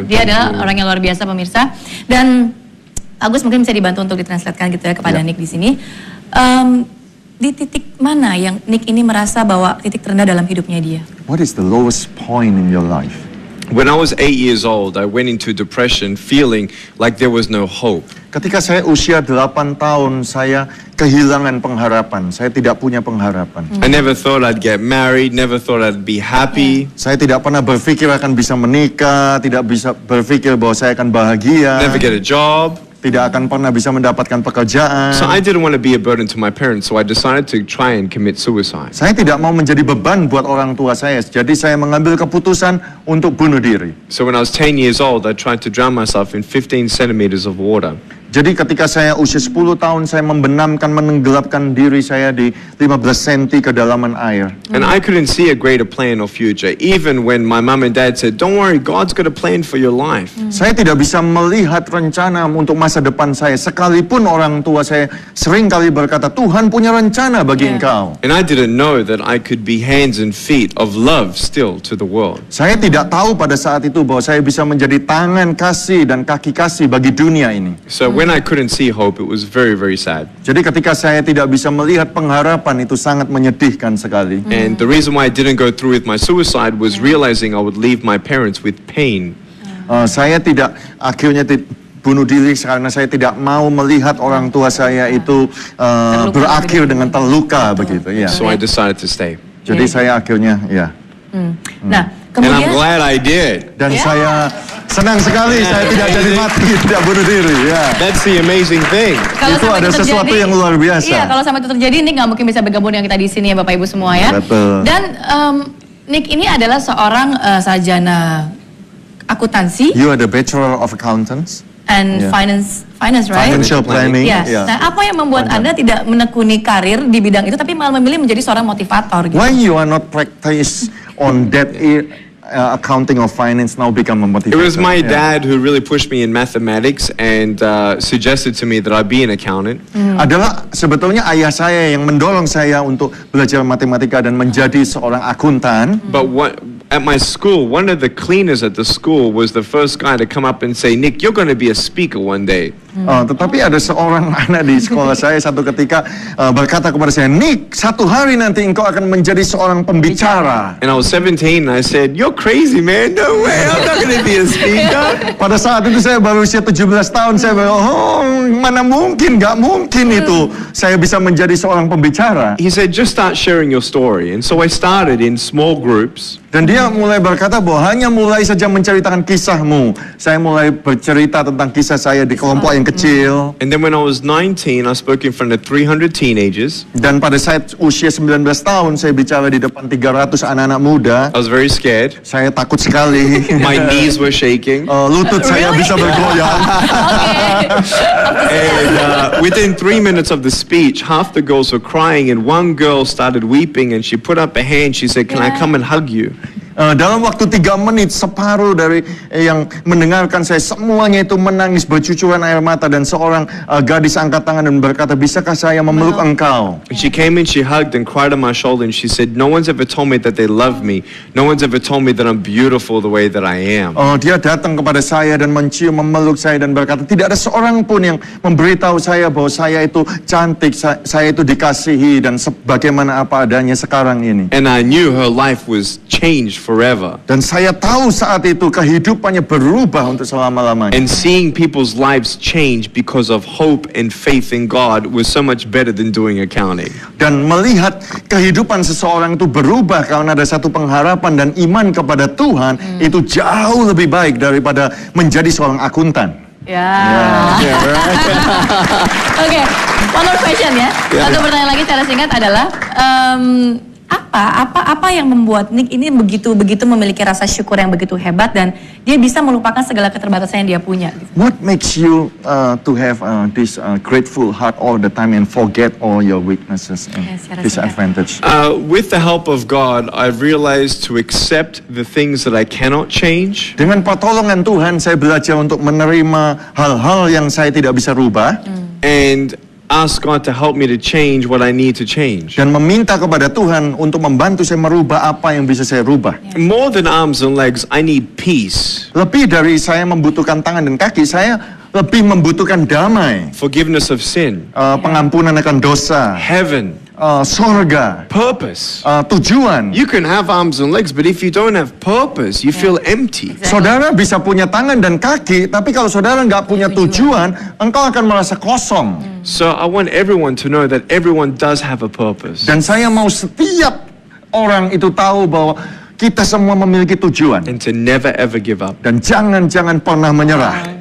Dia adalah orang yang luar biasa, pemirsa. Dan Agus mungkin bisa dibantu untuk ditranslatekan gitu ya kepada Nick di sini. Di titik mana yang Nick ini merasa bahwa titik terendah dalam hidupnya dia? What is the lowest point in your life? When I was 8 years old, I went into depression feeling like there was no hope. Ketika saya usia 8 tahun, saya kehilangan pengharapan. Saya tidak punya pengharapan. I never thought I'd get married, never thought I'd be happy. Saya tidak pernah berpikir akan bisa menikah, tidak bisa berpikir bahwa saya akan bahagia. Never get a job. Tidak akan pernah bisa mendapatkan pekerjaan. So I didn't want to be a burden to my parents, so I decided to try and commit suicide. Saya tidak mau menjadi beban buat orang tua saya, jadi saya mengambil keputusan untuk bunuh diri. So when I was 10 years old, I tried to drown myself in 15 centimeters of water. Jadi ketika saya usia 10 tahun, saya membenamkan, menenggelamkan diri saya di 15 cm kedalaman air. And I couldn't see a greater plan or future, even when my mom and dad said, "Don't worry, God's got a plan for your life." Saya tidak bisa melihat rencana untuk masa depan saya, sekalipun orang tua saya sering kali berkata, Tuhan punya rencana bagi engkau. And I didn't know that I could be hands and feet of love still to the world. Saya tidak tahu pada saat itu bahwa saya bisa menjadi tangan kasih dan kaki kasih bagi dunia ini. So when I couldn't see hope, it was very, very sad. Jadi ketika saya tidak bisa melihat pengharapan, itu sangat menyedihkan sekali. And the reason why I didn't go through with my suicide was realizing I would leave my parents with pain. Saya tidak akhirnya bunuh diri karena saya tidak mau melihat orang tua saya itu berakhir dengan terluka begitu. Ya. So I decided to stay. Jadi saya akhirnya Nah, And I'm kemudian glad I did. dan saya senang sekali saya tidak jadi mati, tidak bunuh diri. Ya. That's the amazing thing. kalau Itu sampai ada sesuatu yang luar biasa. Iya, kalau sampai itu terjadi, Nick nggak mungkin bisa bergabung dengan kita di sini ya Bapak Ibu semua ya. Betul. Dan Nick ini adalah seorang sarjana akuntansi You are the Bachelor of Accountants, and finance, right? Financial Planning. Yes. Yeah. Nah, apa yang membuat Anda tidak menekuni karir di bidang itu, tapi malah memilih menjadi seorang motivator? Gitu? Why you are not practice on that accounting or finance now become a motivator? It was my Yeah. dad who really pushed me in mathematics and suggested to me that I be an accountant. Adalah sebetulnya ayah saya yang mendorong saya untuk belajar matematika dan menjadi seorang akuntan. But at my school, one of the cleaners at the school was the first guy to come up and say, "Nick, you're going to be a speaker one day." Tetapi ada seorang anak di sekolah saya satu ketika berkata kepada saya, Nick, satu hari nanti engkau akan menjadi seorang pembicara. And I was 17 and I said, "You're crazy, man. No way. I'm not going to be a speaker." Pada saat itu saya baru usia 17 tahun, saya bilang, mana mungkin, gak mungkin itu saya bisa menjadi seorang pembicara. He said, "Just start sharing your story." And so I started in small groups. Dan dia mulai berkata bahwa hanya mulai saja menceritakan kisahmu. Saya mulai bercerita tentang kisah saya di kelompok yang kecil. And then when I was 19, I spoke in front of 300 teenagers. Dan pada saat usia 19 tahun, saya bicara di depan 300 anak-anak muda. I was very scared. Saya takut sekali. My knees were shaking. Lutut saya bisa bergoyang. And within 3 minutes of the speech, half the girls were crying and one girl started weeping and she put up a hand. She said, "Can I come and hug you?" Dalam waktu 3 menit, separuh dari yang mendengarkan saya, semuanya itu menangis bercucuran air mata. Dan seorang gadis angkat tangan dan berkata, bisakah saya memeluk engkau? And she came in, she hugged and cried on my shoulder and she said, "No one's ever told me that they love me. No one's ever told me that I'm beautiful the way that I am." Dia datang kepada saya dan mencium, memeluk saya dan berkata, tidak ada seorang pun yang memberitahu saya bahwa saya itu cantik, saya itu dikasihi dan sebagaimana apa adanya sekarang ini. And I knew her life was changed forever. Dan saya tahu saat itu kehidupannya berubah untuk selama-lamanya. And seeing people's lives change because of hope and faith in God was so much better than doing accounting. Dan melihat kehidupan seseorang itu berubah karena ada satu pengharapan dan iman kepada Tuhan, itu jauh lebih baik daripada menjadi seorang akuntan. Oke, one more question ya. Satu pertanyaan lagi secara singkat adalah apa yang membuat Nick ini begitu memiliki rasa syukur yang begitu hebat dan dia bisa melupakan segala keterbatasan yang dia punya? What makes you to have this grateful heart all the time and forget all your weaknesses and disadvantage? With the help of God, I've realized to accept the things that I cannot change. Dengan pertolongan Tuhan, saya belajar untuk menerima hal-hal yang saya tidak bisa rubah. And ask God to help me to change what I need to change. Dan meminta kepada Tuhan untuk membantu saya merubah apa yang bisa saya rubah. More than arms and legs, I need peace, Lebih dari saya membutuhkan tangan dan kaki, saya lebih membutuhkan damai, forgiveness of sin, pengampunan akan dosa, heaven, sorga, purpose. tujuan. You can have arms and legs, but if you don't have purpose, you feel empty. Saudara bisa punya tangan dan kaki, tapi kalau saudara nggak punya tujuan, engkau akan merasa kosong. So I want everyone to know that everyone does have a purpose. Dan saya mau setiap orang itu tahu bahwa kita semua memiliki tujuan. And to never ever give up. Dan jangan pernah menyerah.